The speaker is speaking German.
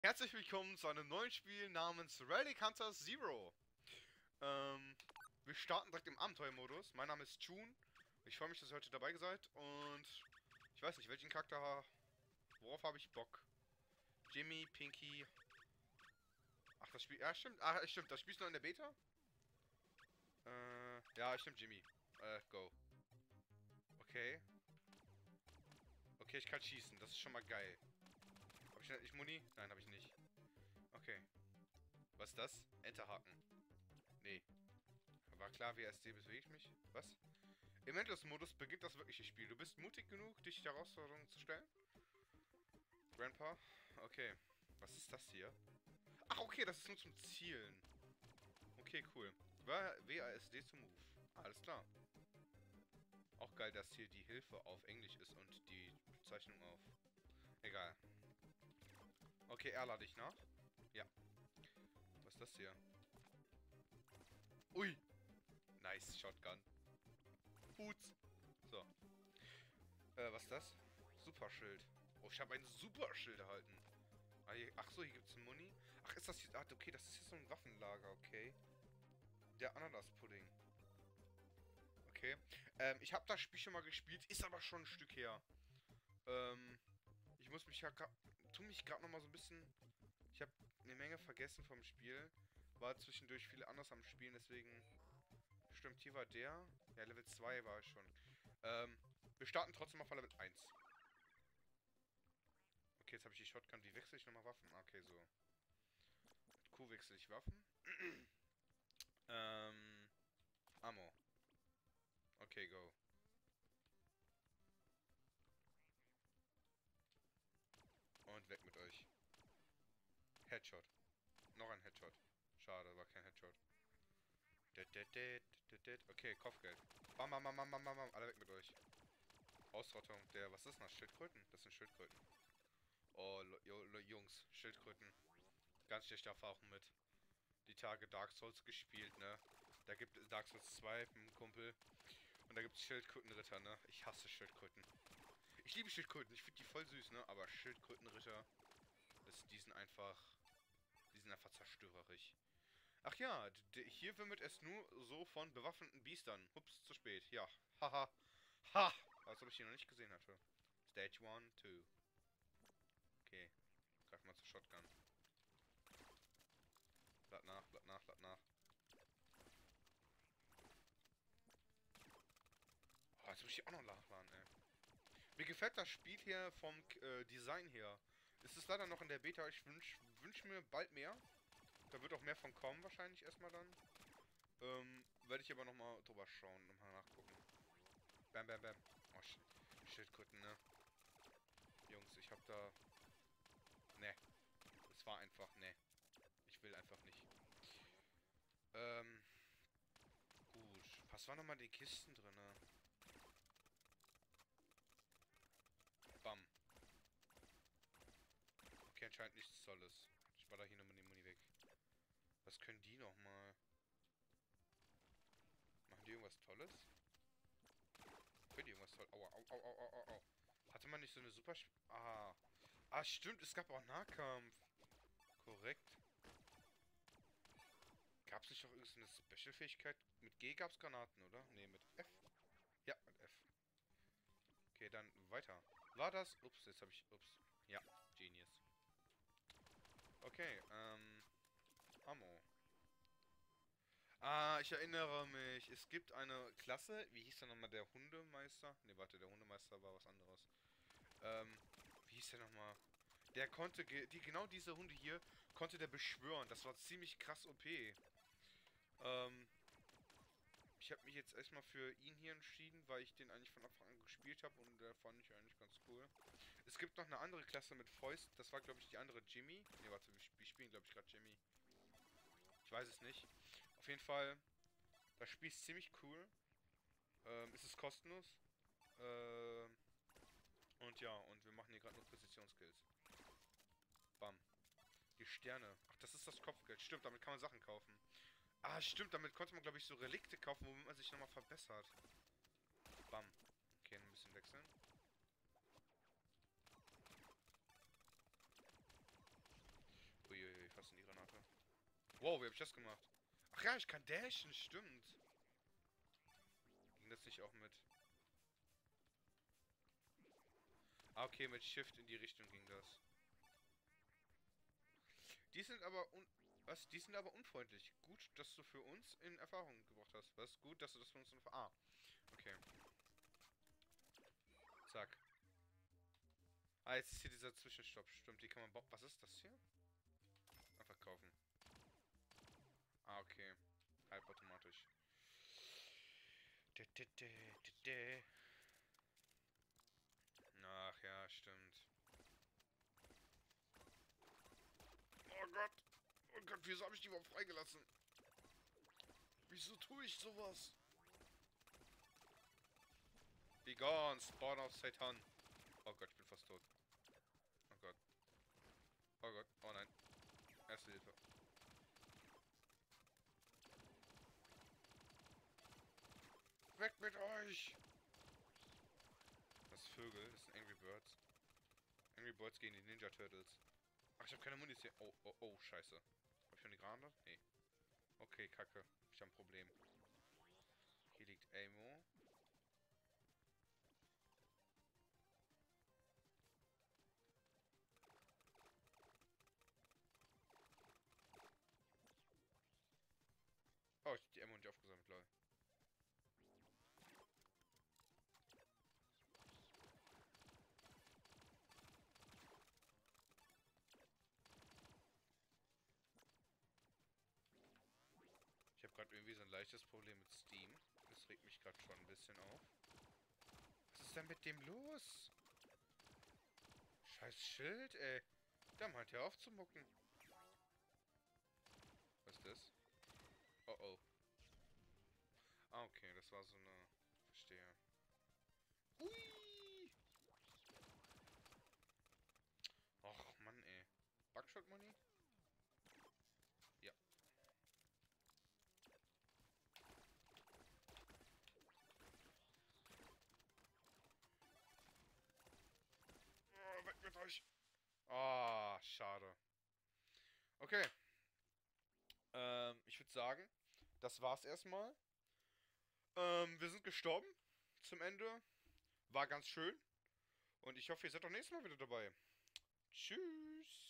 Herzlich willkommen zu einem neuen Spiel namens Relic Hunter Zero. Wir starten direkt im Abenteuermodus. Mein Name ist June. Ich freue mich, dass ihr heute dabei seid. Und ich weiß nicht, welchen Charakter... Worauf habe ich Bock? Jimmy, Pinky... Ach, das Spiel... Ja, stimmt. Ach, stimmt. Das Spiel ist noch in der Beta? Ja, stimmt, Jimmy. Go. Okay. Okay, ich kann schießen. Das ist schon mal geil. Habe ich nicht Muni? Nein, habe ich nicht. Okay. Was ist das? Enterhaken. Nee. War klar, WSD bewege ich mich. Was? Im Endless-Modus beginnt das wirkliche Spiel. Du bist mutig genug, dich der Herausforderung zu stellen? Grandpa? Okay. Was ist das hier? Ach, okay, das ist nur zum Zielen. Okay, cool. WASD zu Move. Alles klar. Auch geil, dass hier die Hilfe auf Englisch ist und die Bezeichnung auf... Egal. Okay, R lade ich nach. Ja. Was ist das hier? Ui! Nice, Shotgun. Boots. So. Was ist das? Superschild. Oh, ich habe ein Superschild erhalten. Ah, hier, ach so, hier gibt es einen Muni. Ach, ist das hier... Ah, okay, das ist hier so ein Waffenlager, okay. Der Ananas-Pudding. Okay. Ich habe das Spiel schon mal gespielt, ist aber schon ein Stück her. Ich muss mich ja... Tu mich gerade noch mal so ein bisschen... Ich habe eine Menge vergessen vom Spiel. War zwischendurch viel anders am Spielen, deswegen... Stimmt, hier war der. Ja, Level 2 war ich schon. Wir starten trotzdem auf Level 1. Okay, jetzt habe ich die Shotgun. Wie wechsle ich nochmal Waffen? Okay, so. Mit Q wechsle ich Waffen. Ammo. Okay, go. Und weg mit euch. Headshot. Noch ein Headshot. Schade, war kein Headshot. Okay, Kopfgeld. Bam, bam, bam, bam, bam, bam. Alle weg mit euch. Ausrottung der... Was ist das? Schildkröten? Das sind Schildkröten. Oh, Jungs. Schildkröten. Ganz schlechte Erfahrung mit. Die Tage Dark Souls gespielt, ne? Da gibt es Dark Souls 2 mit einem Kumpel. Und da gibt es Schildkrötenritter, ne? Ich hasse Schildkröten. Ich liebe Schildkröten. Ich finde die voll süß, ne? Aber Schildkrötenritter... Die sind einfach... Die sind einfach zerstörerisch. Ach ja, hier wimmelt es nur so von bewaffneten Biestern. Ups, zu spät. Ja. Haha. Ha! Als ob ich die noch nicht gesehen hatte. Stage 1, 2. Okay. Greif mal zur Shotgun. Lad nach, lad nach, lad nach. Oh, jetzt muss ich auch noch nachladen, ey. Mir gefällt das Spiel hier vom Design her. Es ist leider noch in der Beta. Ich wünsch mir bald mehr. Da wird auch mehr von kommen, wahrscheinlich erstmal dann. Werde ich aber nochmal drüber schauen, nochmal nachgucken. Bam, bam, bam. Oh, Schildkröten, ne? Jungs, ich hab da... Ne. Es war einfach, ne. Ich will einfach nicht. Gut. Was waren nochmal die Kisten drin, ne? Bam. Okay, anscheinend nichts Tolles. Ich war da hier nochmal die Muni weg. Was können die nochmal? Machen die irgendwas Tolles? Können die irgendwas Tolles? Aua, au, au, au, au, au, au. Hatte man nicht so eine super... Ah. Ah, stimmt, es gab auch Nahkampf. Korrekt. Gab es nicht noch irgendeine Special-Fähigkeit? Mit G gab es Granaten, oder? Ne, mit F. Ja, mit F. Okay, dann weiter. War das? Ups, jetzt habe ich... Ups. Ja, Genius. Okay, Ammo. Ah, ich erinnere mich. Es gibt eine Klasse. Wie hieß der nochmal? Der Hundemeister? Ne, warte, der Hundemeister war was anderes. Wie hieß der nochmal? Der konnte, genau diese Hunde hier, konnte der beschwören. Das war ziemlich krass OP. Ich habe mich jetzt erstmal für ihn hier entschieden, weil ich den eigentlich von Anfang an gespielt habe und der fand ich eigentlich ganz cool. Es gibt noch eine andere Klasse mit Fäust. Das war, glaube ich, die andere Jimmy. Ne, warte, wir spielen, glaube ich, gerade Jimmy. Ich weiß es nicht. Auf jeden Fall, das Spiel ist ziemlich cool. Es ist kostenlos. Und ja, und wir machen hier gerade nur Präzisionskills. Bam. Die Sterne. Ach, das ist das Kopfgeld. Stimmt, damit kann man Sachen kaufen. Ah, stimmt, damit konnte man, glaube ich, so Relikte kaufen, womit man sich nochmal verbessert. Bam. Okay, ein bisschen wechseln. in die Granate. Wow, wie hab ich das gemacht? Ach ja, ich kann dashen, stimmt. Ging das nicht auch mit... Ah, okay, mit Shift in die Richtung ging das. Die sind aber Was? Die sind aber unfreundlich. Gut, dass du für uns in Erfahrung gebracht hast. Was? Gut, dass du das für uns in Erfahrung... Ah, okay. Zack. Ah, jetzt ist hier dieser Zwischenstopp. Stimmt, die kann man... Was ist das hier? Einfach kaufen. Ah, okay. Halbautomatisch. Ach ja, stimmt. Oh Gott. Oh Gott, wieso habe ich die überhaupt freigelassen? Wieso tue ich sowas? Be gone, Spawn of Satan. Oh Gott, ich bin fast tot. Oh Gott. Oh Gott, oh nein. Erste Hilfe. Weg mit euch! Das ist Vögel, das sind Angry Birds. Angry Birds gegen die Ninja Turtles. Ach, ich habe keine Munition. Oh, oh, oh, scheiße. Hab ich schon die Granate? Nee. Okay, kacke. Ich hab ein Problem. Hier liegt Ammo. Oh, ich hab die Ammo nicht aufgesammelt, lol. Ich habe gerade irgendwie so ein leichtes Problem mit Steam. Das regt mich gerade schon ein bisschen auf. Was ist denn mit dem los? Scheiß Schild, ey. Da meint er aufzumucken. Was ist das? Oh oh. Ah, okay, das war so eine... Verstehe. Hui! Och, Mann, ey. Buckshot Money? Ja. Oh, weg mit euch! Ah, schade. Okay. Ich würde sagen, das war's erstmal. Wir sind gestorben. Zum Ende. War ganz schön. Und ich hoffe, ihr seid auch nächstes Mal wieder dabei. Tschüss.